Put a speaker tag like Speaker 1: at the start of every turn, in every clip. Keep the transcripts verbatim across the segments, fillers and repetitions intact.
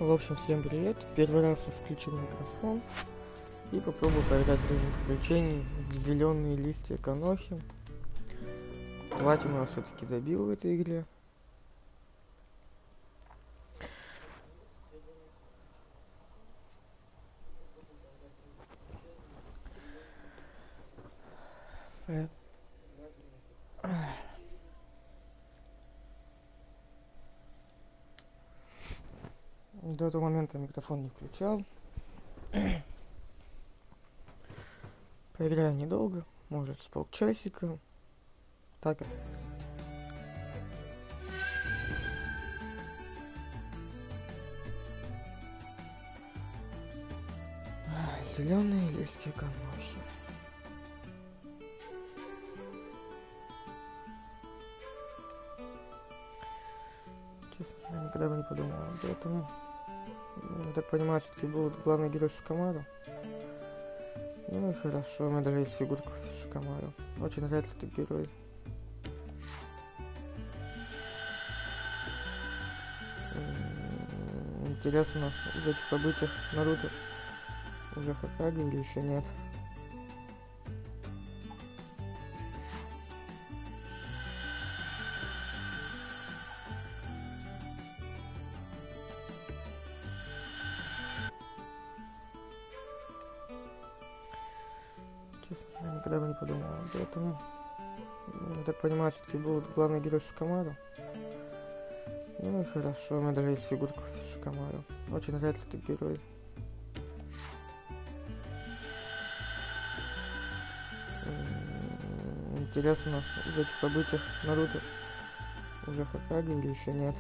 Speaker 1: В общем, всем привет. В первый раз я включил микрофон и попробую поиграть в режим приключений в зеленые листья Конохи. Платину я все-таки добил в этой игре. До этого момента микрофон не включал. Поиграю недолго, может с полчасика. Так. Зеленые листья Конохи. Честно, я никогда бы не подумал об этом. Я так понимаю, все-таки был главный герой Шикомару. Ну и хорошо, у меня даже есть фигурка Шикомару. Очень нравится этот герой. Интересно, из этих событий Наруто уже Хокаге или еще нет? Честно, я никогда бы не подумал об этом. Я так понимаю, все-таки был главный герой Шикомару. Ну и хорошо, у меня даже есть фигурка Шикомару. Очень нравится этот герой. Интересно, из этих событий Наруто уже Хокаге или еще нет?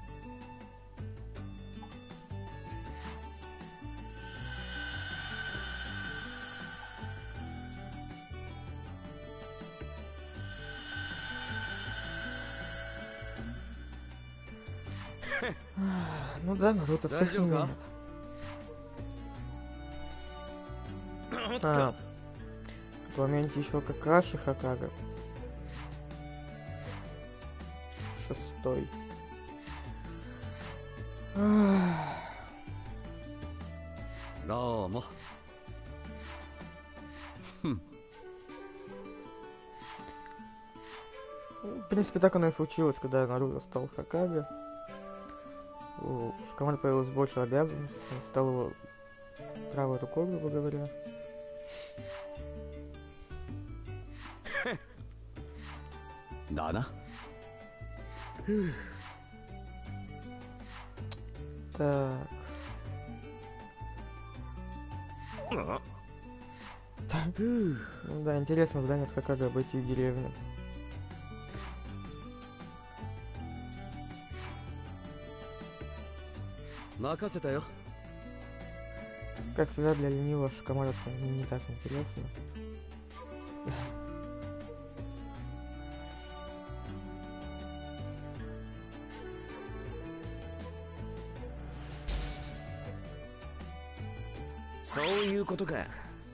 Speaker 1: Ну да, Наруто всех не меняет. А, в моменте еще Какаши Хокага. Шестой.
Speaker 2: Домо. Хм.
Speaker 1: В принципе, так оно и случилось, когда Наруто стал Хокаге. У Шикомару появилось больше обязанностей, он стал его правой рукой, грубо говоря.
Speaker 2: Да-да.
Speaker 1: Так. Ну да, интересно задание от Хокаге обойти деревню.
Speaker 2: Макасета.
Speaker 1: Как всегда, для ленивого Шикомару это не так интересно.
Speaker 2: Соу кото ка.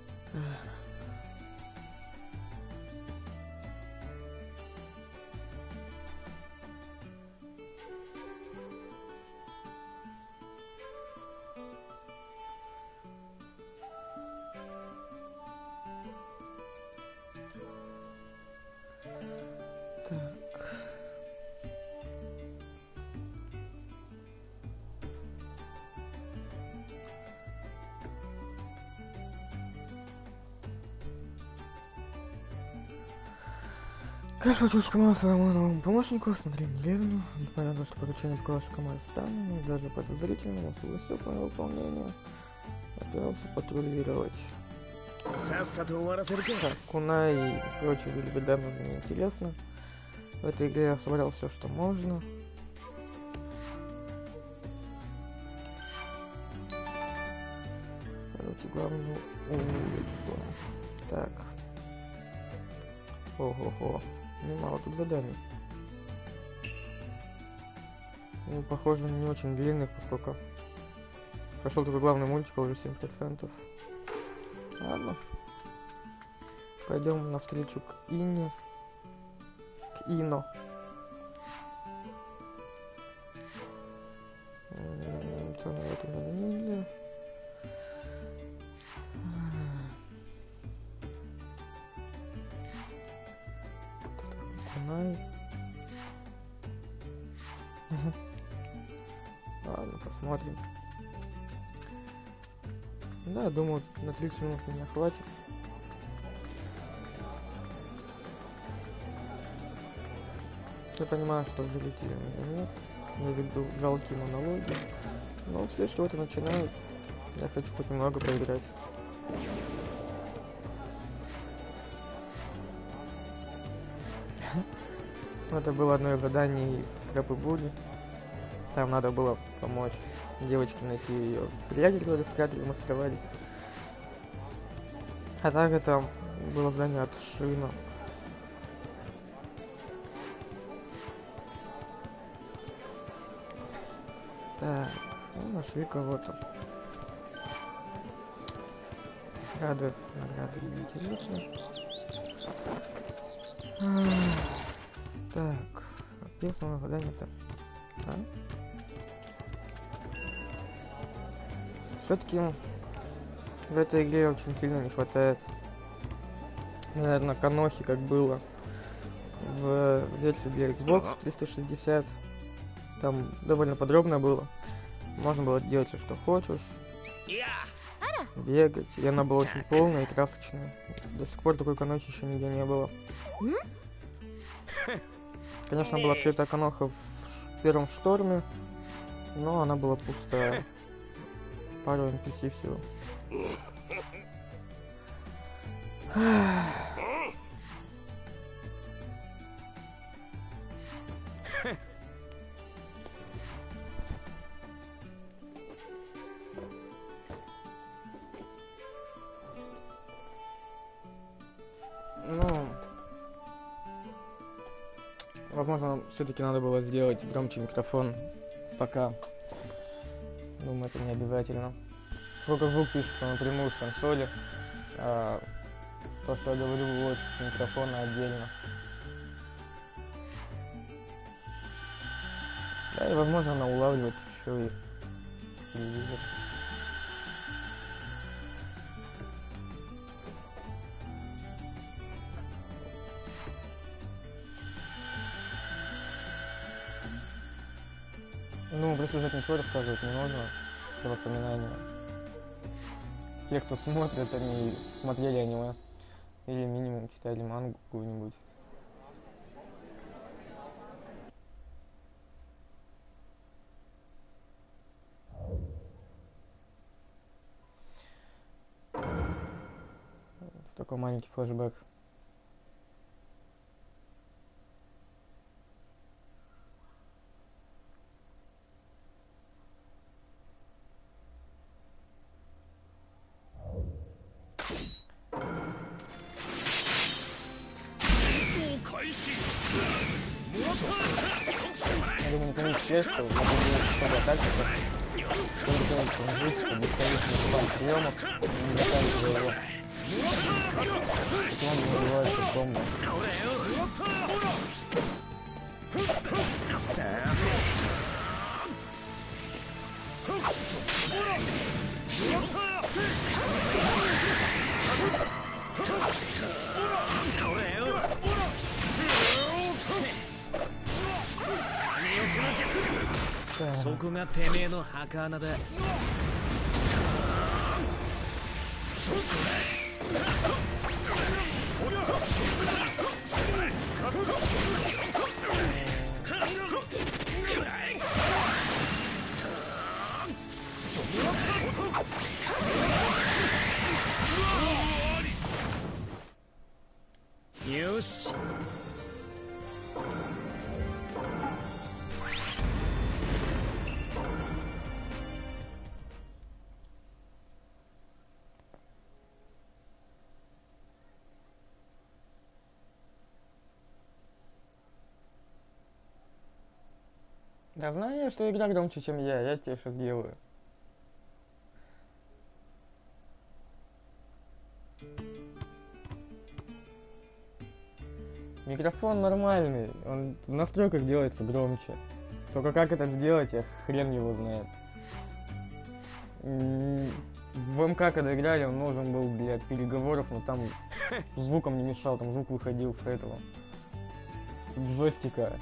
Speaker 1: Как получил Шикомару своему новому помощнику, смотри деревню. Несмотря на то, что поручение показалось Шикомару странным и даже подозрительным, он согласился на выполнение. Отправился патрулировать. Так, Кунай и прочие были бы давно мне интересно. В этой игре я собрал все, что можно. Короче, главную улицу. Так. Ого-го. Немало тут заданий. Ну, похоже, не очень длинных, поскольку прошел только главный мультик, а уже семь процентов. Ладно. Пойдем навстречу к Ине. К Ино. М-м, Вот у меня ниндзя. Кунай. Ладно, посмотрим. Да, думаю, на тридцать минут меня хватит. Я понимаю, что зрители меня нет. Я веду жалкие монологи. Но все что-то начинают. Я хочу хоть немного поиграть. Это было одно из заданий из Крэп и Буди. Там надо было помочь девочке найти ее приятелей, которые спрятали, маскировались. А так это было задание от Шина. Так, ну, нашли кого-то. Награды, награды интересно. Так, описано задание-то. А? Все-таки в этой игре очень сильно не хватает, наверное, канохи, как было в версии для Xbox триста шестьдесят. Там довольно подробно было. Можно было делать все, что хочешь. Бегать. И она была очень полная и красочная. До сих пор такой канохи еще нигде не было. Конечно, была открыта каноха в первом шторме, но она была пустая. Пару эн пи си всего. Ну, возможно, все-таки надо было сделать громче микрофон пока. Думаю, это не обязательно. Сколько звук пишется напрямую с консоли, а то, что я говорю, вот с микрофона отдельно. Да, и возможно она улавливает еще и телевизор. Ну, про сюжет ничего рассказывать не нужно, для воспоминания. Те, кто смотрят, они смотрели аниме. Или минимум читали мангу какую-нибудь. Такой маленький флешбэк. Я думаю, никому не честь, что в этом тактика, что он жить, что бесконечный план приемов, не доказывая его. Почему он не называется бомбой? Да.
Speaker 2: そこがてめえの墓穴だ。よし。
Speaker 1: Да знаю я, что игра громче, чем я, я тебе сейчас сделаю. Микрофон нормальный, он в настройках делается громче. Только как это сделать, я хрен его знает. М, В МК, когда играли, он нужен был для переговоров, но там звуком не мешал, там звук выходил с этого, с джойстика,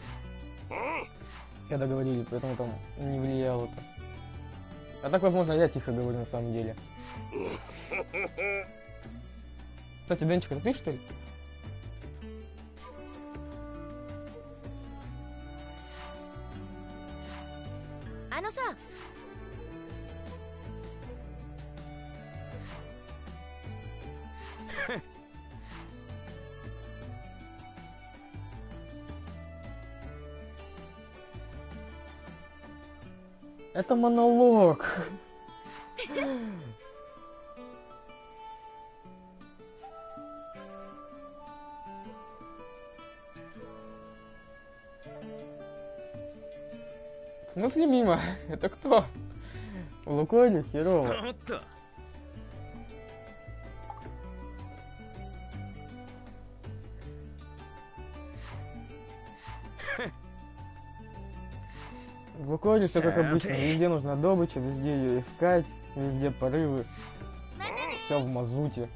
Speaker 1: когда говорили, поэтому там не влияло это. А так, возможно, я тихо говорю на самом деле. Кстати, Денчик, это ты, что ли?
Speaker 3: А ну са!
Speaker 1: Это монолог. В смысле мимо? Это кто? Луко или Херово?
Speaker 2: おっと
Speaker 1: В Лукойле все как обычно. Везде нужна добыча, везде ее искать, везде порывы. Все в мазуте.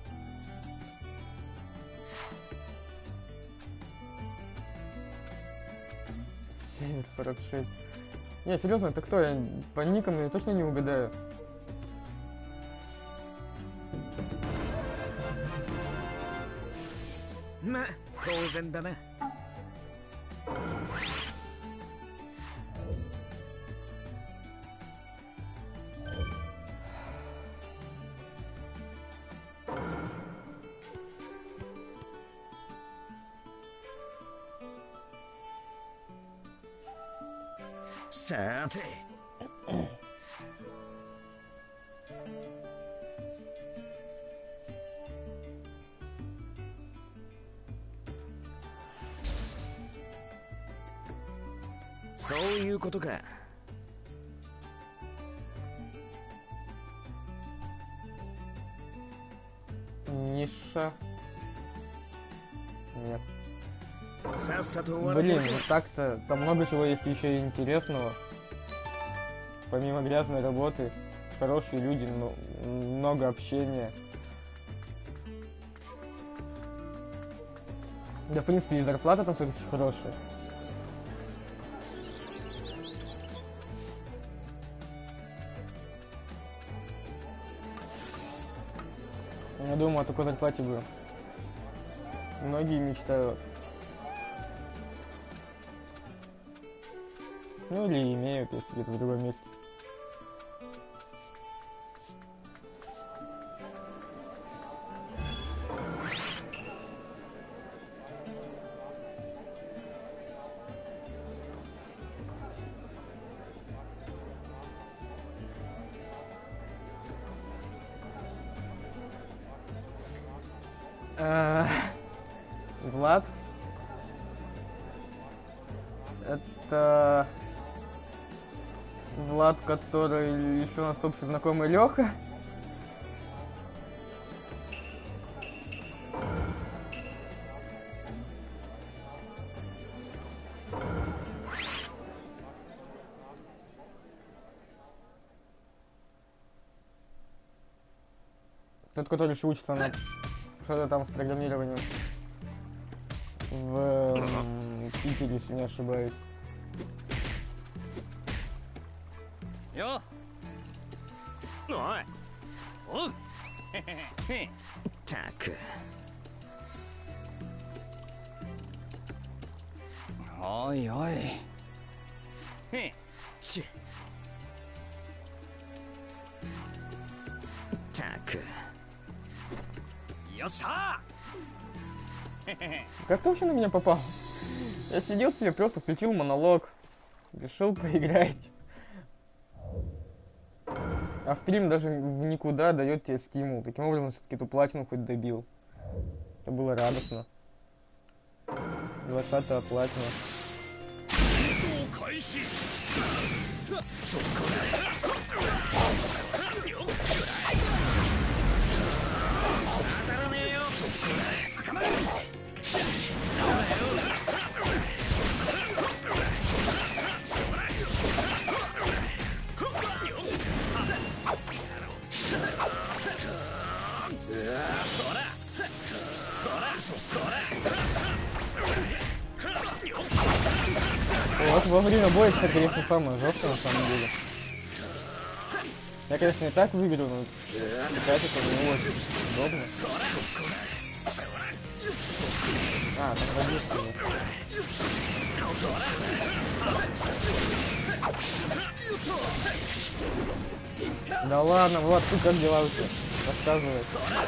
Speaker 1: Север сорок шесть. Не, серьезно, это кто? Я по никам я точно не угадаю.
Speaker 2: まあ当然だな さて そういうことか
Speaker 1: Ниша. Нет.
Speaker 2: さっさと終わらせ
Speaker 1: Блин,
Speaker 2: ろ
Speaker 1: ну так-то там много чего есть еще и интересного. Помимо грязной работы, хорошие люди, но много общения. Да, в принципе, и зарплата там все-таки хорошая. Я думаю, о такой зарплате бы многие мечтают. Ну или имеют, если где-то в другом месте. А, Влад. Это Влад, который еще у нас общий знакомый Леха. Тот, который еще учится на что-то там с программированием в м, Питере, если не ошибаюсь.
Speaker 2: よおいおうったくおいおいへちったくよっしゃ
Speaker 1: Как ты вообще на меня попал? Я сидел себе, просто включил монолог. Решил поиграть. А стрим даже в никуда дает тебе стимул. Таким образом, все-таки эту платину хоть добил. Это было радостно. двадцатая платина. Вот во время боя, это, конечно, самое жесткое на самом деле. Я, конечно, и так выиграю, но играть это не очень удобно. А, там водишься. Да ладно, Влад, ты как дела у тебя? Рассказывай.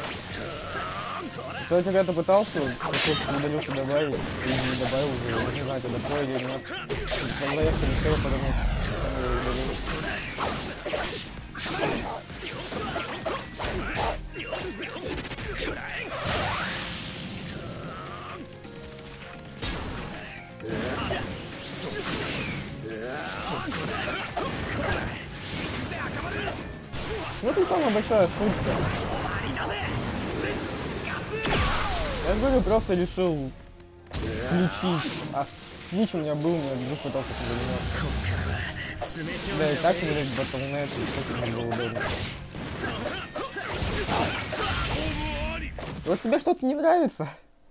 Speaker 1: Кто когда-то пытался какую-то удалюшку добавить? Или не добавил уже, я не знаю, это такое или нет. Когда я решил, потому что ну это самая большая шутка. Я говорю, просто решил включить. А Switch у меня был, у меня вдруг пытался заниматься. Да и так мне батлнет, и не было удобно. Вот тебе что-то не нравится?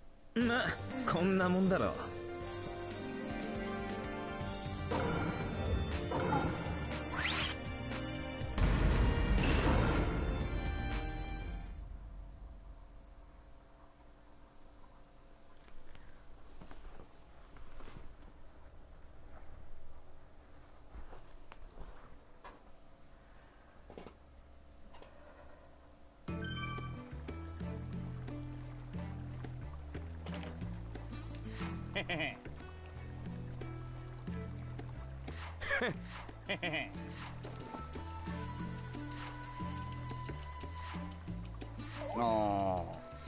Speaker 2: あ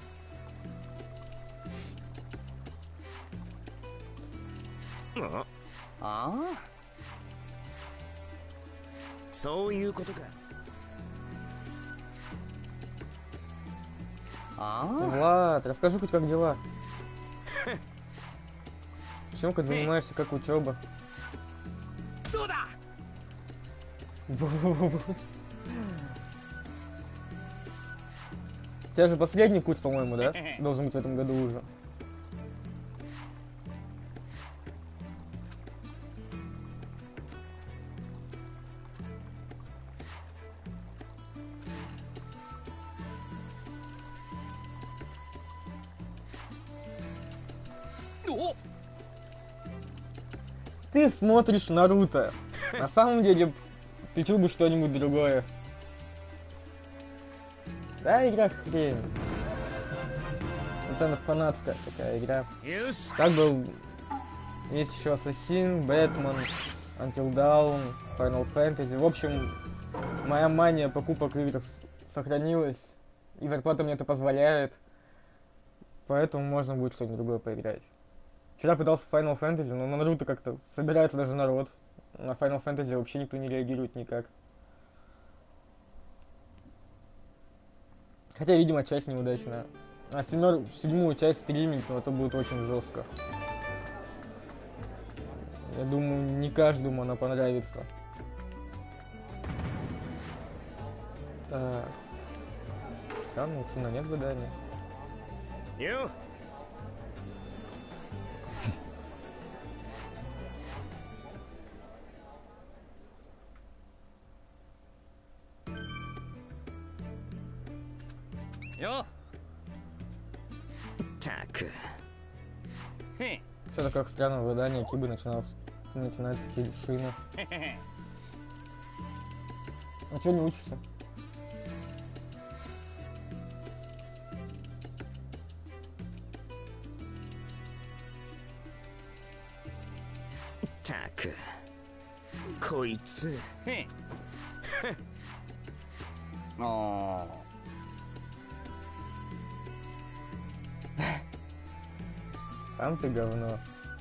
Speaker 4: あ
Speaker 2: あ
Speaker 4: そういうことか。
Speaker 2: あ
Speaker 1: Влад, расскажи хоть как дела. Чем ты занимаешься, как учеба? У тебя же последний курс, по-моему, да? Должен быть в этом году уже. Ты смотришь Наруто. На самом деле, включил бы что-нибудь другое. Да, игра хрень. Это фанатская такая игра. Так был... Есть еще Ассасин, Бэтмен, Until Dawn, Final Fantasy. В общем, моя мания покупок игр сохранилась. И зарплата мне это позволяет. Поэтому можно будет что-нибудь другое поиграть. Вчера пытался в Final Fantasy, но на Наруто как-то собирается даже народ. На Final Fantasy вообще никто не реагирует никак. Хотя, видимо, часть неудачная. А семер... седьмую часть стримить, но это будет очень жестко. Я думаю, не каждому она понравится. Так. Там у Тина нет задания.
Speaker 4: Ю.
Speaker 2: よ
Speaker 4: Так. Хе.
Speaker 1: Что-то как странное задание, Киба начинал... начинается с Киришина. А чё не учишься?
Speaker 4: Так. こいつ。
Speaker 2: へあ
Speaker 1: Сам ты говно.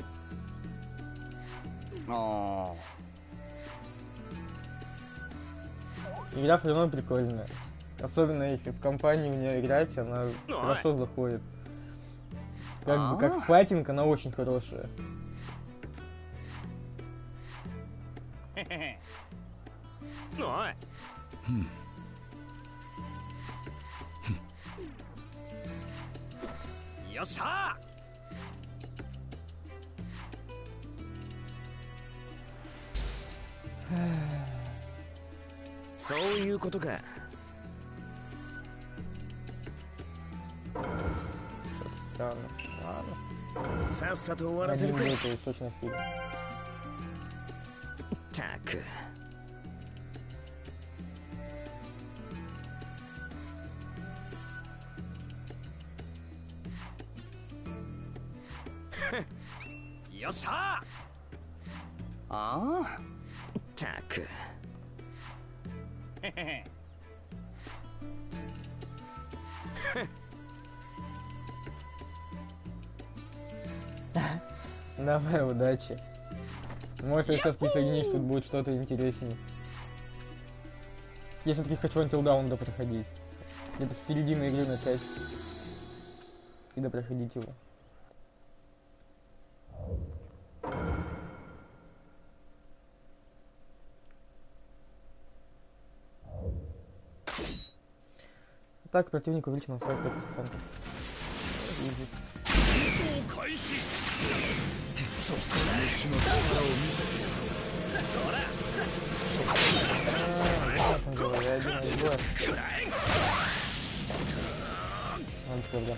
Speaker 2: あ
Speaker 1: Игра все равно прикольная. Особенно если в компании в нее играть, она хорошо заходит. Как бы как файтинг, она очень хорошая.
Speaker 4: Ой. Йоша! そういうことか。
Speaker 1: Что-то странно. Ладно.
Speaker 4: さっさと終わらせる
Speaker 1: Один
Speaker 4: か。
Speaker 1: будет точно сильно.
Speaker 4: たく。
Speaker 2: よっしゃああ
Speaker 4: たく。
Speaker 2: へへへ
Speaker 1: Давай, удачи. Может, если сейчас присоединишь, тут будет что-то интереснее. Я все-таки хочу Until Dawn допроходить. Где-то с середины игры начать. И допроходить его. Так, противник увеличен на сорок пять процентов. Изи.
Speaker 2: 開始
Speaker 1: А, понятное дело, я один избор. Он тогда.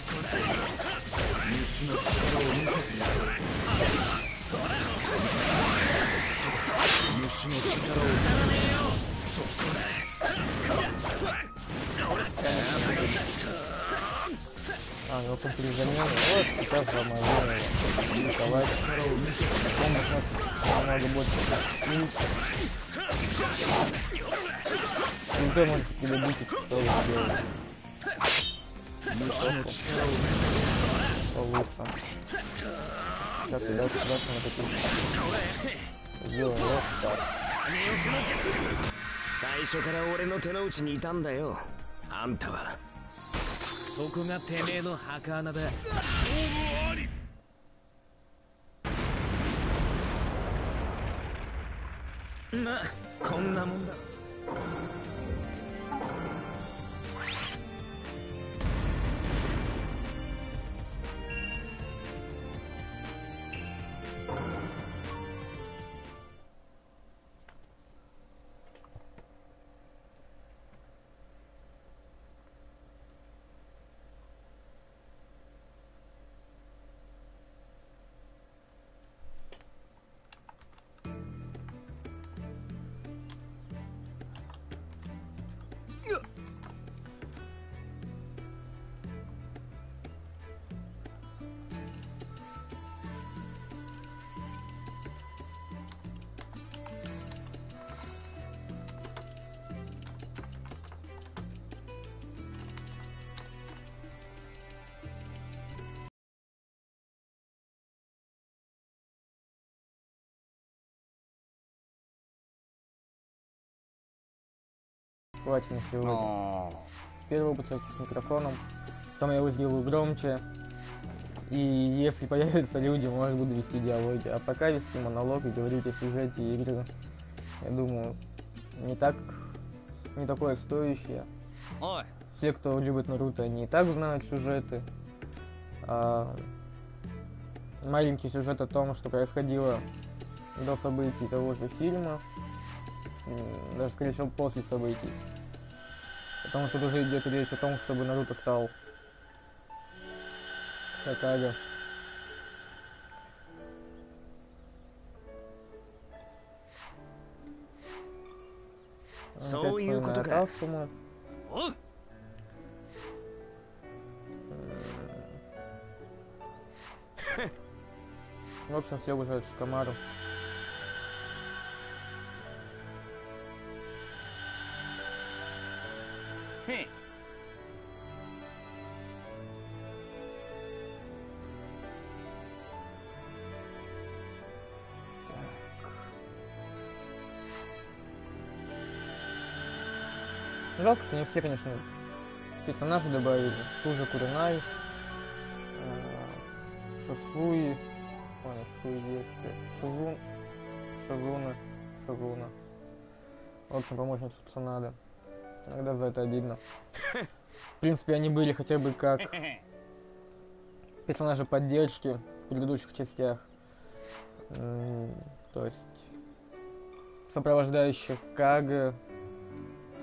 Speaker 1: А, у него контури замены. Вот, сейчас замазываем его. Рисовать. Он смотрит намного больше. И кто может тебе бить, что вы сделали? Получше. Сейчас и дальше дальше на такие. Сделаем вот так.
Speaker 4: 最初から俺の手の内にいたんだよ、あんたは。
Speaker 2: そこがてめえの墓穴だ。
Speaker 4: まあこんなもんだ。
Speaker 1: Хватит на сегодня. Первый опыт с микрофоном. Потом я его сделаю громче. И если появятся люди, может, буду вести диалоги. А пока вести монолог и говорить о сюжете игры, я думаю, не так, не такое стоящее.
Speaker 2: Ой.
Speaker 1: Все, кто любит Наруто, они и так знают сюжеты. А маленький сюжет о том, что происходило до событий того же фильма. Даже, скорее всего, после событий. Потому что уже идет речь о том, чтобы Наруто стал Хокаге.
Speaker 4: そういうことか。
Speaker 2: お
Speaker 1: В общем, все уважают Шикамару.
Speaker 2: Хе.
Speaker 1: Жалко, что не все, конечно, персонажи добавили. Ту же Куринай, Шифуи, понял, Шифуи есть, Шизун, Шизуна, Шизуна. В общем, помощницу Цунады. Иногда за это обидно. В принципе, они были хотя бы как персонажи поддержки в предыдущих частях. То есть сопровождающих Кага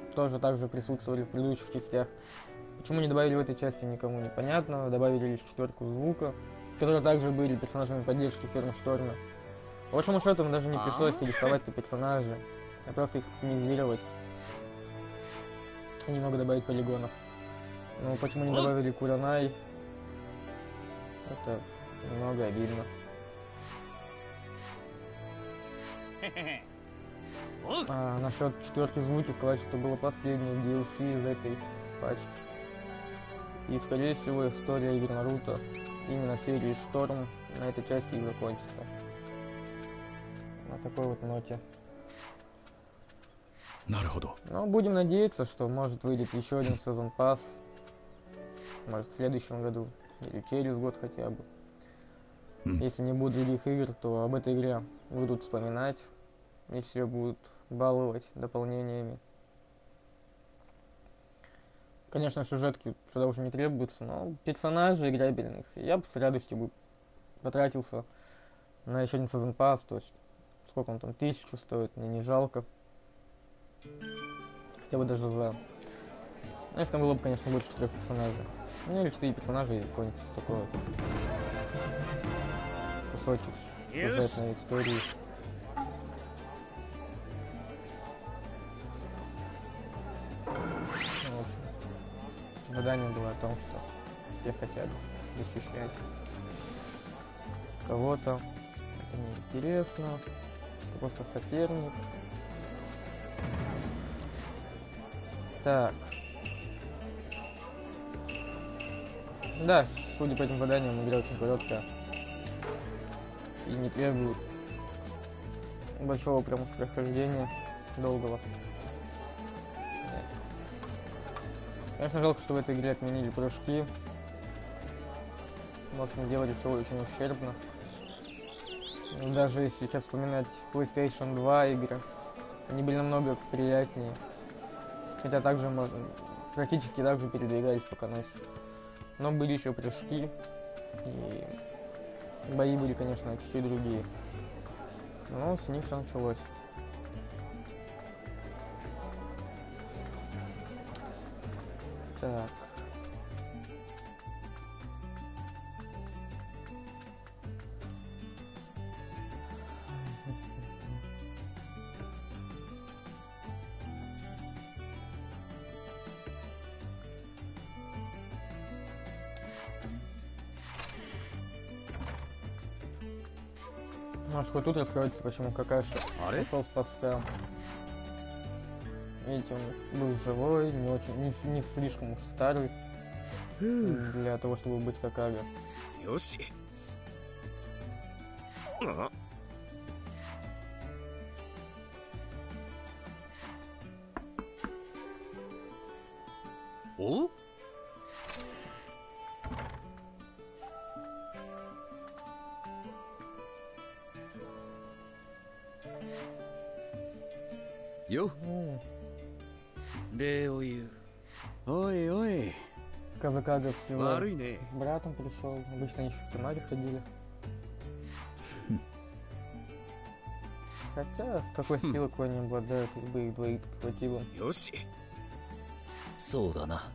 Speaker 1: тоже также присутствовали в предыдущих частях. Почему не добавили в этой части, никому не понятно. Добавили лишь четверку звука, которые также были персонажами поддержки в первом шторме. По большому счету, им даже не пришлось рисовать-то персонажей, а просто их оптимизировать и немного добавить полигонов. Ну, почему не добавили Куранай, это немного обидно. А насчет четверки звуки сказать, что это было последнее ди эл си из этой пачки. И скорее всего история игр Наруто именно серии Шторм на этой части и закончится. На такой вот ноте. Но будем надеяться, что может выйдет еще один сезон пасс. Может в следующем году. Или через год хотя бы. Mm. Если не будет других игр, то об этой игре будут вспоминать. Если ее будут баловать дополнениями. Конечно, сюжетки сюда уже не требуются, но персонажей играбельных я бы с радостью бы потратился на еще один сезон пасс, то есть сколько он там, тысячу стоит, мне не жалко. Хотя бы даже за... Ну, если там было бы, конечно, больше четырех персонажей. Ну или четыре персонажа и какой-нибудь такой вот кусочек сюжетной истории. Вот. Задание было о том, что все хотят защищать кого-то. Это неинтересно. Это просто соперник. Так. Да, судя по этим заданиям, игра очень короткая. И не требует большого прям прохождения долгого. Нет. Конечно, жалко, что в этой игре отменили прыжки. Вот они делали все очень ущербно. Даже если сейчас вспоминать плейстейшн два игры, они были намного приятнее. Хотя также можно, практически так же передвигались по каносе. Но были еще прыжки, и бои были, конечно, чуть-чуть другие. Но с них все началось. Так. Может, хоть тут раскроется, почему Какаши пошел спасся. Видите, он был живой, не очень, не, не слишком уж старый для того, чтобы быть Хокаге.
Speaker 4: Йоси. О? Ё. Ой, ой.
Speaker 1: Казакага всего с братом пришел. Обычно они еще в Тамаре ходили. Хотя, с какой силой кого не обладают, либо их двоих хватило.
Speaker 4: Йоси.
Speaker 2: そうだな。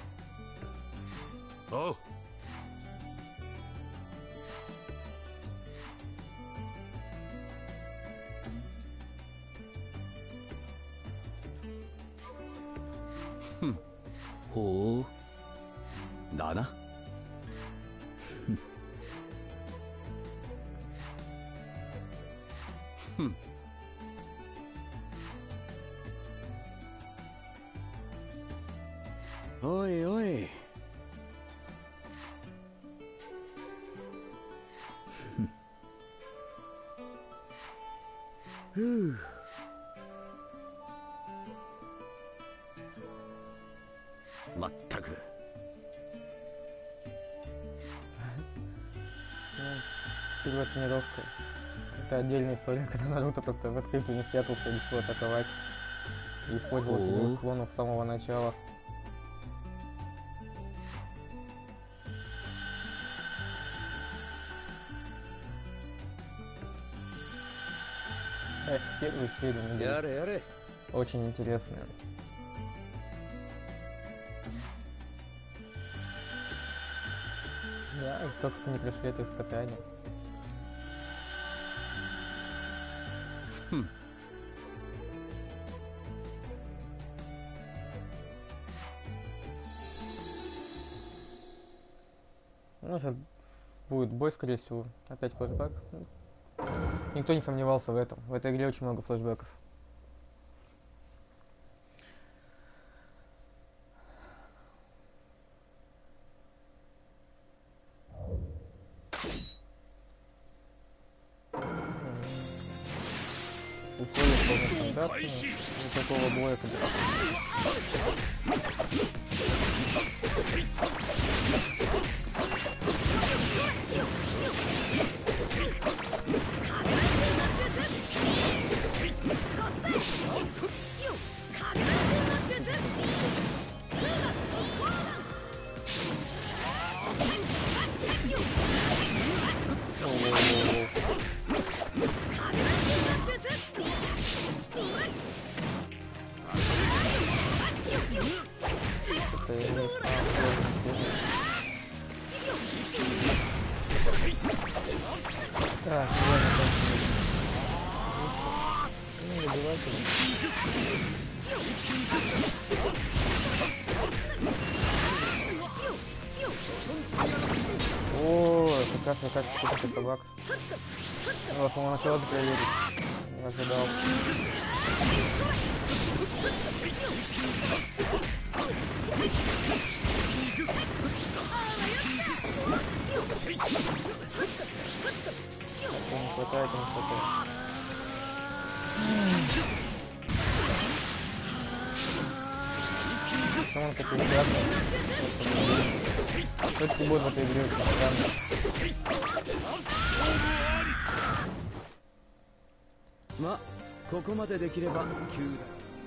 Speaker 4: おう。
Speaker 2: ほう。
Speaker 4: だな。ふん。おいおい。ふう。まったく。
Speaker 1: Перед тренировкой. Это отдельная история, когда Наруто просто в открытую не спрятался и решил атаковать. И использовал фигуру клонов с самого начала. Эх, первые серии были очень интересные. Да, и только не пришли это испытание.
Speaker 2: Хм.
Speaker 1: Ну, сейчас будет бой, скорее всего. Опять флешбэк. Никто не сомневался в этом. В этой игре очень много флешбэков. Условия вполне стандартные. Никакого боя, Так, ладно, ну, давайте. О, это как, как, какой-то собак. Ну, вот, по-моему, начала проверить. Не ожидал. Не хватает, не хватает. Почему он такой красный? Все-таки будет в этой игре очень странно.
Speaker 2: まあここまでできれば急だ。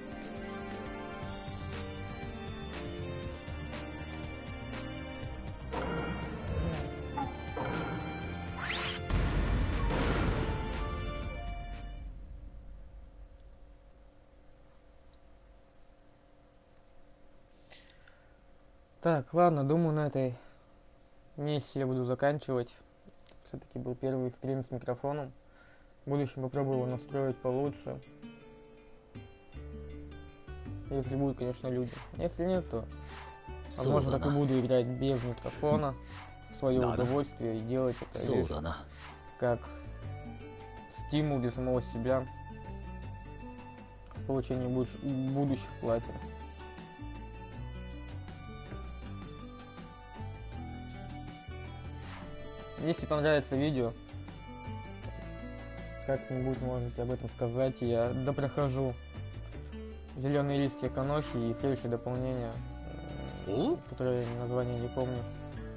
Speaker 1: Так, ладно, думаю, на этой миссии я буду заканчивать. Все-таки был первый стрим с микрофоном. В будущем попробую его настроить получше. Если будут, конечно, люди. Если нет, то возможно так и буду играть без микрофона в свое удовольствие и делать это лишь как стимул для самого себя в получении будущих платин. Если понравится видео, как-нибудь можете об этом сказать. Я допрохожу зеленые листья Канохи и следующее дополнение,
Speaker 2: О?
Speaker 1: которое название не помню.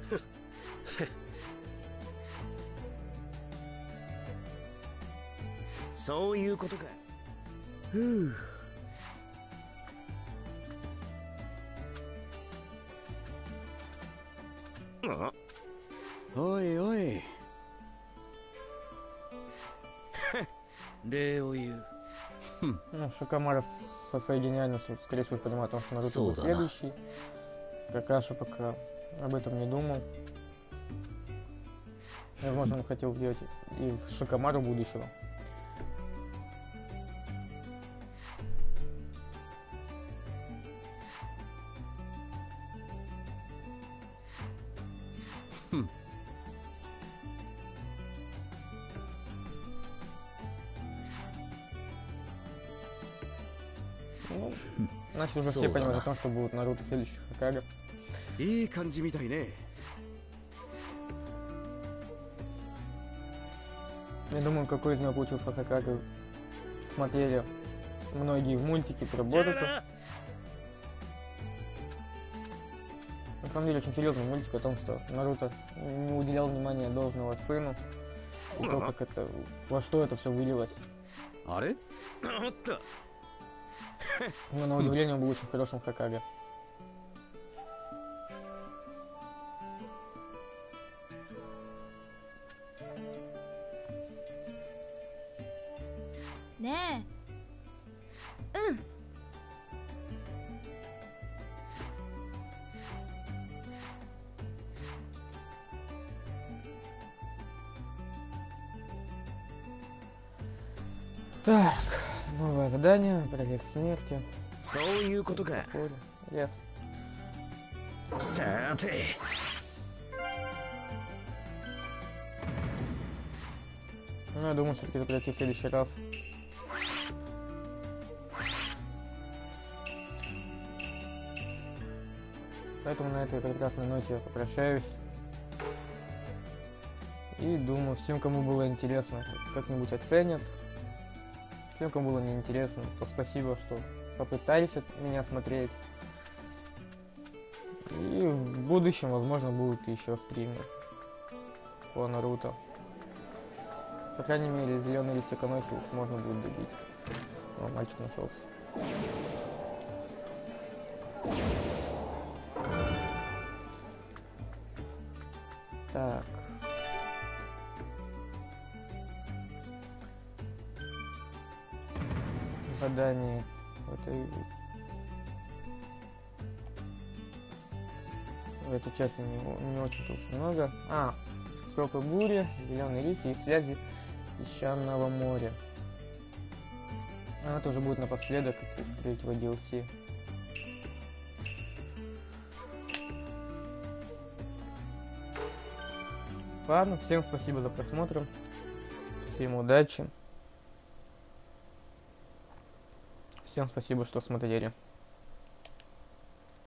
Speaker 4: そういうことか。
Speaker 2: ふう。
Speaker 4: あ、
Speaker 2: おいおい。礼を言う。
Speaker 1: Ну, Шикомара со своей гениальностью, скорее всего, понимает, что Наруто был следующий. Какаши пока об этом не думал. Возможно, он хотел сделать из Шикомару будущего. Ну, значит, уже все понимают о том, что будут Наруто следующих Хокаге.
Speaker 2: いい感じみたいね。
Speaker 1: Я думаю, какой из него получился Хокаге, смотрели многие в мультике про Боруто. На самом деле, очень серьезный мультик о том, что Наруто не уделял внимания должного сыну. И то, как это, во что это все вылилось.
Speaker 2: あれ？
Speaker 4: おっと。
Speaker 1: Но на удивление он был очень хорошим Хокаге.
Speaker 3: Не. М.
Speaker 1: Так, новое задание, проект смерти.
Speaker 4: そういうことか。
Speaker 1: Поле. Yes.
Speaker 4: さて
Speaker 1: Ну, я думаю, все-таки это пройти в следующий раз. Поэтому на этой прекрасной ноте я попрощаюсь. И думаю, всем, кому было интересно, как-нибудь оценят. Всем, кому было неинтересно, то спасибо, что попытались от меня смотреть. И в будущем, возможно, будут еще стримы по Наруто. По крайней мере, зеленый листик Анохи можно будет добить. О, мальчик нашелся. Так. Заданий в этой... В этой части не, не очень уж много. А, стропы бури, зеленые листья и связи песчаного моря. Она тоже будет напоследок из третьего ди эл си. Ладно, всем спасибо за просмотр. Всем удачи. Всем спасибо, что смотрели.